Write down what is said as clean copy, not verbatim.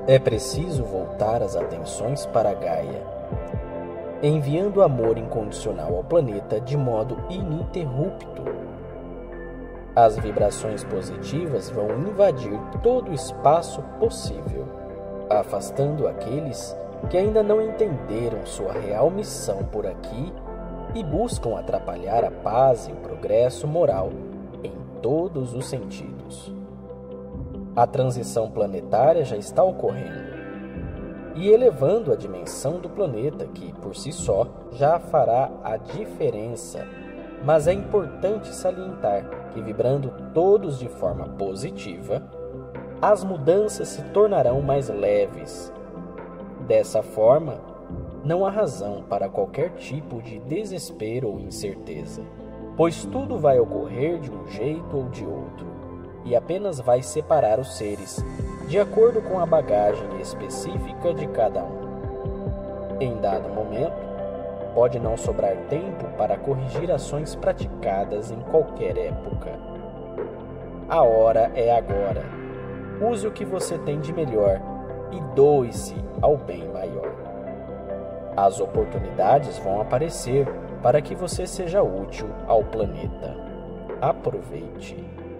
É preciso voltar as atenções para Gaia, enviando amor incondicional ao planeta de modo ininterrupto. As vibrações positivas vão invadir todo o espaço possível, afastando aqueles que ainda não entenderam sua real missão por aqui e buscam atrapalhar a paz e o progresso moral em todos os sentidos. A transição planetária já está ocorrendo e elevando a dimensão do planeta, que, por si só, já fará a diferença. Mas é importante salientar que, vibrando todos de forma positiva, as mudanças se tornarão mais leves. Dessa forma, não há razão para qualquer tipo de desespero ou incerteza, pois tudo vai ocorrer de um jeito ou de outro, e apenas vai separar os seres, de acordo com a bagagem específica de cada um. Em dado momento, pode não sobrar tempo para corrigir ações praticadas em qualquer época. A hora é agora. Use o que você tem de melhor e doe-se ao bem maior. As oportunidades vão aparecer para que você seja útil ao planeta. Aproveite.